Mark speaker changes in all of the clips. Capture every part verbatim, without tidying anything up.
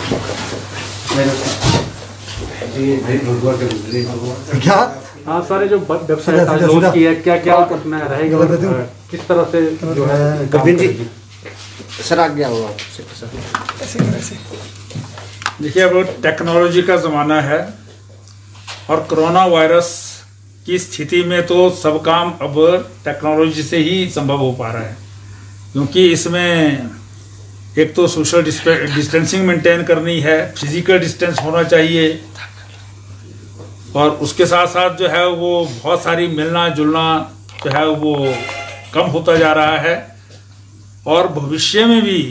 Speaker 1: क्या
Speaker 2: हाँ सारे जो वेबसाइट लॉन्च की है क्या क्या उसमें रहेगा, किस तरह से जो है
Speaker 1: कपिल जी
Speaker 3: सर आ गया होगा
Speaker 1: ऐसे ऐसे।
Speaker 4: देखिए अब टेक्नोलॉजी का ज़माना है और कोरोना वायरस की स्थिति में तो सब काम अब टेक्नोलॉजी से ही संभव हो पा रहा है, क्योंकि इसमें एक तो सोशल डिस्टेंसिंग मेंटेन करनी है, फिजिकल डिस्टेंस होना चाहिए, और उसके साथ साथ जो है वो बहुत सारी मिलना जुलना जो है वो कम होता जा रहा है। और भविष्य में भी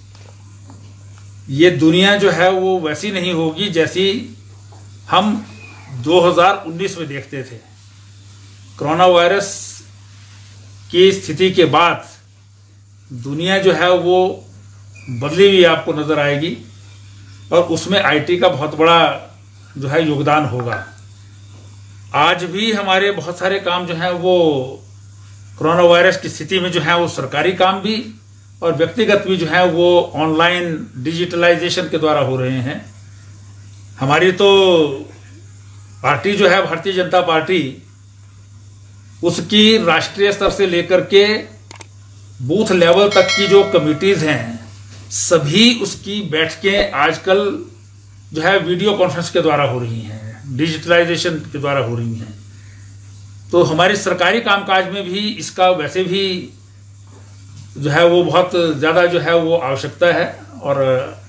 Speaker 4: ये दुनिया जो है वो वैसी नहीं होगी जैसी हम दो हज़ार उन्नीस में देखते थे। कोरोना वायरस की स्थिति के बाद दुनिया जो है वो बदली हुई आपको नज़र आएगी, और उसमें आईटी का बहुत बड़ा जो है योगदान होगा। आज भी हमारे बहुत सारे काम जो हैं वो कोरोना वायरस की स्थिति में जो है वो सरकारी काम भी और व्यक्तिगत भी जो है वो ऑनलाइन डिजिटलाइजेशन के द्वारा हो रहे हैं। हमारी तो पार्टी जो है भारतीय जनता पार्टी, उसकी राष्ट्रीय स्तर से लेकर के बूथ लेवल तक की जो कमिटीज हैं, सभी उसकी बैठकें आजकल जो है वीडियो कॉन्फ्रेंस के द्वारा हो रही हैं, डिजिटलाइजेशन के द्वारा हो रही हैं। तो हमारे सरकारी कामकाज में भी इसका वैसे भी जो है वो बहुत ज़्यादा जो है वो आवश्यकता है, और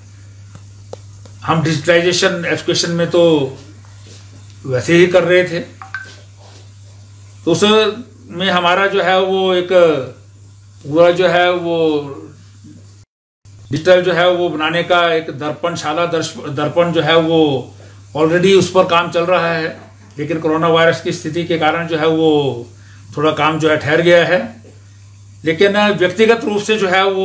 Speaker 4: हम डिजिटलाइजेशन एजुकेशन में तो वैसे ही कर रहे थे। तो उसमें हमारा जो है वो एक पूरा जो है वो डिजिटल जो है वो बनाने का एक दर्पणशाला दर्पण जो है वो ऑलरेडी उस पर काम चल रहा है, लेकिन कोरोना वायरस की स्थिति के कारण जो है वो थोड़ा काम जो है ठहर गया है। लेकिन व्यक्तिगत रूप से जो है वो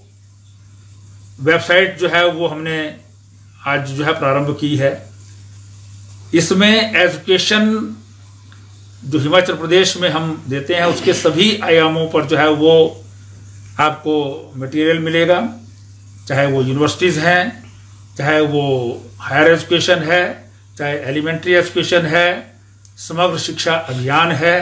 Speaker 4: वेबसाइट जो है वो हमने आज जो है प्रारंभ की है। इसमें एजुकेशन जो हिमाचल प्रदेश में हम देते हैं उसके सभी आयामों पर जो है वो आपको मटेरियल मिलेगा, चाहे वो यूनिवर्सिटीज़ हैं, चाहे वो हायर एजुकेशन है, चाहे एलिमेंट्री एजुकेशन है, समग्र शिक्षा अभियान है।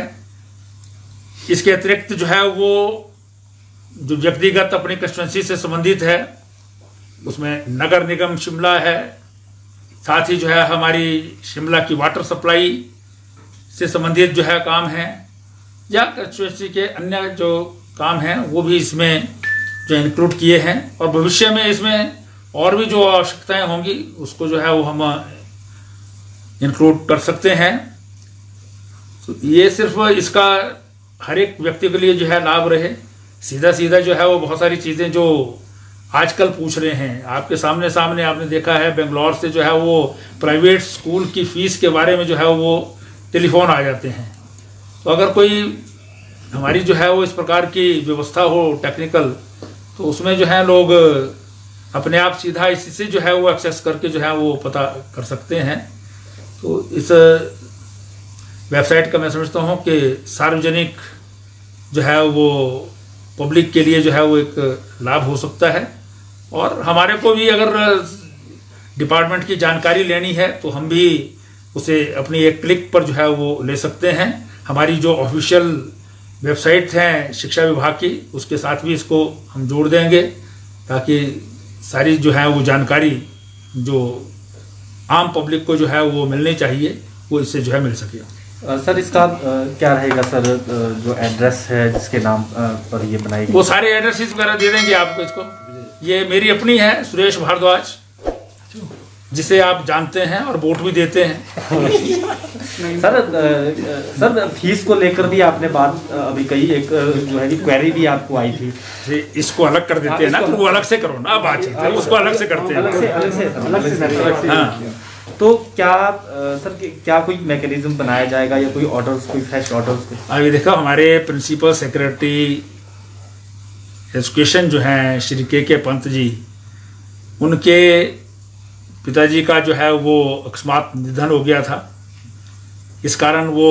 Speaker 4: इसके अतिरिक्त जो है वो जो व्यक्तिगत अपनी कंस्टिट्यूंसी से संबंधित है उसमें नगर निगम शिमला है, साथ ही जो है हमारी शिमला की वाटर सप्लाई से संबंधित जो है काम है, या कंस्टिट्यूंसी के अन्य जो काम हैं वो भी इसमें जो इंक्लूड किए हैं। और भविष्य में इसमें और भी जो आवश्यकताएं होंगी उसको जो है वो हम इंक्लूड कर सकते हैं। तो ये सिर्फ इसका हर एक व्यक्ति के लिए जो है लाभ रहे। सीधा सीधा जो है वो बहुत सारी चीज़ें जो आजकल पूछ रहे हैं, आपके सामने सामने आपने देखा है बेंगलोर से जो है वो प्राइवेट स्कूल की फ़ीस के बारे में जो है वो टेलीफोन आ जाते हैं। तो अगर कोई हमारी जो है वो इस प्रकार की व्यवस्था हो टेक्निकल, तो उसमें जो है लोग अपने आप सीधा इसी से जो है वो एक्सेस करके जो है वो पता कर सकते हैं। तो इस वेबसाइट का मैं समझता हूँ कि सार्वजनिक जो है वो पब्लिक के लिए जो है वो एक लाभ हो सकता है। और हमारे को भी अगर डिपार्टमेंट की जानकारी लेनी है तो हम भी उसे अपनी एक क्लिक पर जो है वो ले सकते हैं। हमारी जो ऑफिशियल वेबसाइट हैं शिक्षा विभाग की, उसके साथ भी इसको हम जोड़ देंगे ताकि सारी जो है वो जानकारी जो आम पब्लिक को जो है वो मिलनी चाहिए वो इससे जो है मिल सके।
Speaker 2: सर इसका क्या रहेगा सर, जो एड्रेस है जिसके नाम पर ये बनाई गई?
Speaker 4: वो सारे एड्रेसेस वगैरह दे देंगे आपको। इसको ये मेरी अपनी है सुरेश भारद्वाज, जिसे आप जानते हैं और वोट भी देते हैं।
Speaker 2: सर सर फीस को लेकर भी आपने बात अभी कही, एक जो है क्वेरी भी आपको आई थी।
Speaker 4: इसको अलग कर देते हैं ना, तो वो अलग से करो ना बातचीत, उसको अलग से करते हैं,
Speaker 2: अलग से अलग से अलग से। हाँ। तो क्या सर क्या कोई मैकेनिज्म बनाया जाएगा या कोई ऑर्डर्स, कोई फ्रेश ऑर्डर्स?
Speaker 4: अभी देखो हमारे प्रिंसिपल सेक्रेटरी एजुकेशन जो हैं श्री के के पंत जी, उनके पिताजी का जो है वो अकस्मात निधन हो गया था। इस कारण वो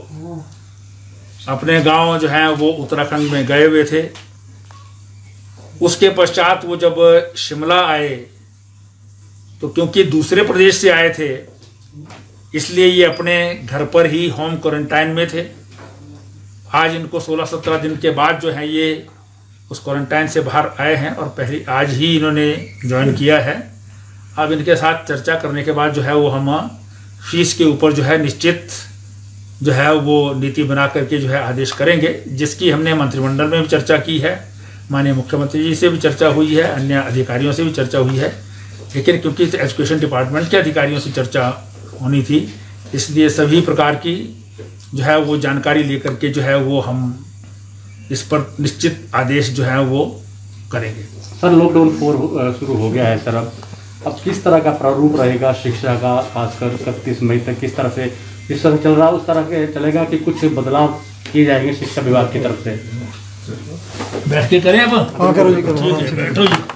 Speaker 4: अपने गांव जो है वो उत्तराखंड में गए हुए थे। उसके पश्चात वो जब शिमला आए तो क्योंकि दूसरे प्रदेश से आए थे इसलिए ये अपने घर पर ही होम क्वारंटाइन में थे। आज इनको सोलह सत्रह दिन के बाद जो है ये उस क्वारंटाइन से बाहर आए हैं और पहले आज ही इन्होंने ज्वाइन किया है। अब इनके साथ चर्चा करने के बाद जो है वो हम फीस के ऊपर जो है निश्चित जो है वो नीति बना करके जो है आदेश करेंगे, जिसकी हमने मंत्रिमंडल में भी चर्चा की है, माननीय मुख्यमंत्री जी से भी चर्चा हुई है, अन्य अधिकारियों से भी चर्चा हुई है। लेकिन क्योंकि एजुकेशन डिपार्टमेंट के अधिकारियों से चर्चा होनी थी इसलिए सभी प्रकार की जो है वो जानकारी लेकर के जो है वो हम इस पर निश्चित आदेश जो है वो करेंगे।
Speaker 5: सर लॉकडाउन फोर शुरू हो गया है सर, अब अब किस तरह का प्रारूप रहेगा शिक्षा का, खासकर इकतीस मई तक किस तरह से जिस तरह चल रहा है उस तरह के चलेगा कि कुछ बदलाव किए जाएंगे शिक्षा विभाग की तरफ से?
Speaker 4: बैठ के करें अब?
Speaker 1: हाँ करो जी, करो।
Speaker 4: ठीक है, बैठो जी।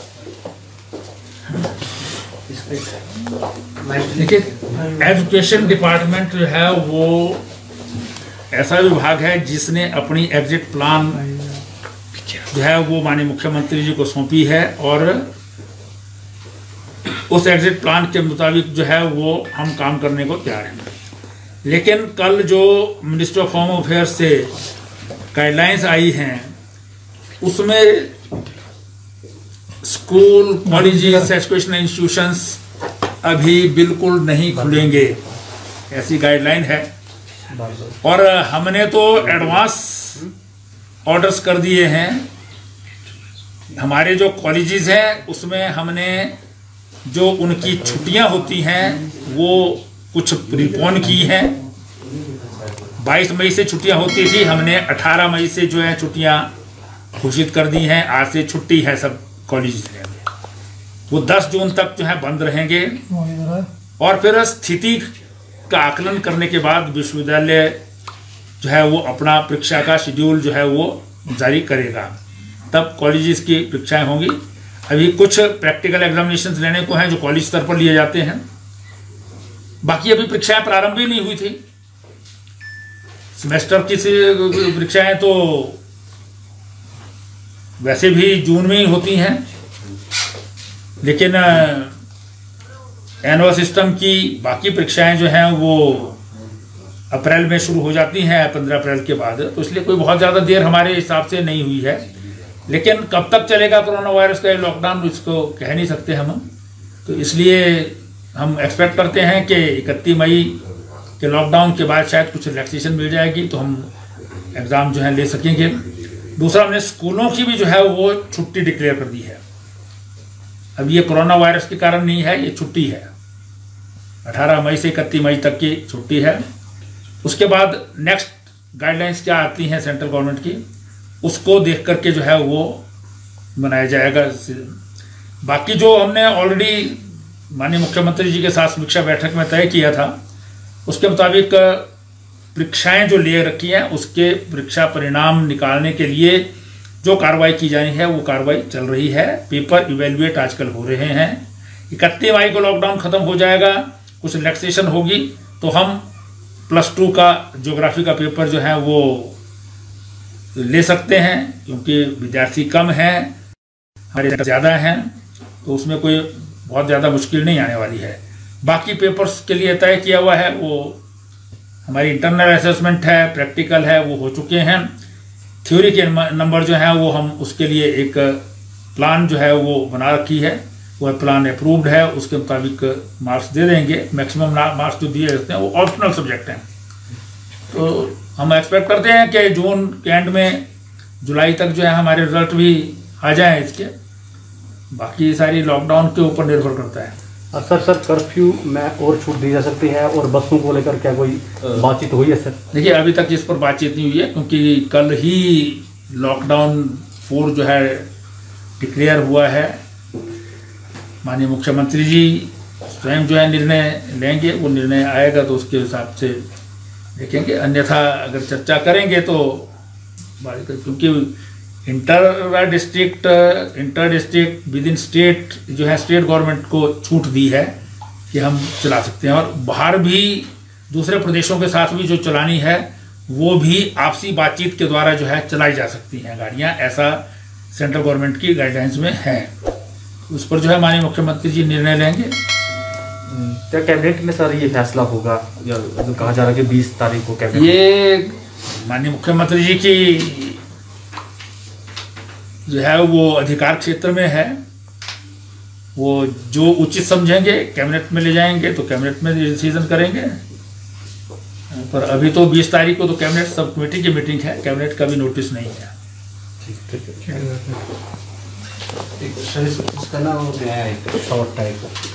Speaker 4: देखिए, एजुकेशन डिपार्टमेंट जो है वो ऐसा विभाग है जिसने अपनी एग्जिट प्लान जो है वो माननीय मुख्यमंत्री जी को सौंपी है और उस एग्जिट प्लान के मुताबिक जो है वो हम काम करने को तैयार हैं। लेकिन कल जो मिनिस्ट्री ऑफ होम अफेयर्स से गाइडलाइंस आई हैं उसमें स्कूल, कॉलेजेस, एजुकेशनल इंस्टीट्यूशंस अभी बिल्कुल नहीं खुलेंगे, ऐसी गाइडलाइन है। और हमने तो एडवांस ऑर्डर्स कर दिए हैं। हमारे जो कॉलेजेस हैं उसमें हमने जो उनकी छुट्टियां होती हैं वो कुछ प्रीपोन की हैं। बाईस मई से छुट्टियां होती थी, हमने अठारह मई से जो है छुट्टियां घोषित कर दी हैं। आज से छुट्टी है सब कॉलेज में, वो दस जून तक जो है बंद रहेंगे। और फिर स्थिति का आकलन करने के बाद विश्वविद्यालय जो है वो अपना परीक्षा का शेड्यूल जो है वो जारी करेगा, तब कॉलेजेस की परीक्षाएं होंगी। अभी कुछ प्रैक्टिकल एग्जामिनेशंस लेने को हैं जो कॉलेज स्तर पर लिए जाते हैं, बाकी अभी परीक्षाएं प्रारंभ ही नहीं हुई थी। सेमेस्टर की परीक्षाएं तो वैसे भी जून में ही होती हैं, लेकिन एनुअल सिस्टम की बाकी परीक्षाएं जो हैं वो अप्रैल में शुरू हो जाती हैं, पंद्रह अप्रैल के बाद, तो इसलिए कोई बहुत ज़्यादा देर हमारे हिसाब से नहीं हुई है। लेकिन कब तक चलेगा कोरोना वायरस का लॉकडाउन इसको कह नहीं सकते हम, तो इसलिए हम एक्सपेक्ट करते हैं कि इकतीस मई के लॉकडाउन के बाद शायद कुछ रिलैक्सेशन मिल जाएगी तो हम एग्ज़ाम जो है ले सकेंगे। दूसरा, हमने स्कूलों की भी जो है वो छुट्टी डिक्लेयर कर दी है। अब ये कोरोना वायरस के कारण नहीं है, ये छुट्टी है, अठारह मई से इकतीस मई तक की छुट्टी है। उसके बाद नेक्स्ट गाइडलाइंस क्या आती हैं सेंट्रल गवर्नमेंट की, उसको देख करके जो है वो बनाया जाएगा। बाकी जो हमने ऑलरेडी माननीय मुख्यमंत्री जी के साथ समीक्षा बैठक में तय किया था उसके मुताबिक परीक्षाएं जो ले रखी हैं उसके परीक्षा परिणाम निकालने के लिए जो कार्रवाई की जानी है वो कार्रवाई चल रही है। पेपर इवेल्युएट आजकल हो रहे हैं। इकतीस मई को लॉकडाउन खत्म हो जाएगा, कुछ रिलैक्सेशन होगी तो हम प्लस टू का ज्योग्राफी का पेपर जो है वो ले सकते हैं, क्योंकि विद्यार्थी कम हैं, हमारे ज़्यादा हैं, तो उसमें कोई बहुत ज़्यादा मुश्किल नहीं आने वाली है। बाकी पेपर्स के लिए तय किया हुआ है, वो हमारी इंटरनल असेसमेंट है, प्रैक्टिकल है, वो हो चुके हैं। थ्योरी के नंबर जो है वो हम उसके लिए एक प्लान जो है वो बना रखी है, वह प्लान अप्रूव्ड है, उसके मुताबिक मार्क्स दे देंगे। मैक्सिमम मार्क्स जो दिए जाते हैं वो ऑप्शनल सब्जेक्ट हैं, तो हम एक्सपेक्ट करते हैं कि जून के एंड में जुलाई तक जो है हमारे रिजल्ट भी आ जाएं इसके। बाकी सारी लॉकडाउन के ऊपर निर्भर करता है।
Speaker 5: सर सर कर्फ्यू में और छूट दी जा सकती है और बसों को लेकर क्या कोई बातचीत हुई है सर?
Speaker 4: देखिए, अभी तक इस पर बातचीत नहीं हुई है, क्योंकि कल ही लॉकडाउन फोर जो है डिक्लेयर हुआ है। माननीय मुख्यमंत्री जी स्वयं जो है निर्णय लेंगे, वो निर्णय आएगा तो उसके हिसाब से देखेंगे, अन्यथा अगर चर्चा करेंगे तो क्योंकि inter district inter district within state जो है स्टेट गवर्नमेंट को छूट दी है कि हम चला सकते हैं, और बाहर भी दूसरे प्रदेशों के साथ भी जो चलानी है वो भी आपसी बातचीत के द्वारा जो है चलाई जा सकती हैं गाड़ियां, ऐसा सेंट्रल गवर्नमेंट की गाइडलाइंस में है। उस पर जो है माननीय मुख्यमंत्री जी निर्णय लेंगे।
Speaker 2: क्या कैबिनेट में सर ये फैसला होगा, या जो कहा जा रहा है कि बीस तारीख को कैबिनेट?
Speaker 4: ये माननीय मुख्यमंत्री जी की जो है वो अधिकार क्षेत्र में है, वो जो उचित समझेंगे कैबिनेट में ले जाएंगे तो कैबिनेट में डिसीजन करेंगे। पर अभी तो बीस तारीख को तो कैबिनेट सब कमेटी की मीटिंग है, कैबिनेट का भी नोटिस नहीं है।
Speaker 3: सर इसका ना वो गया है शॉर्ट टाइप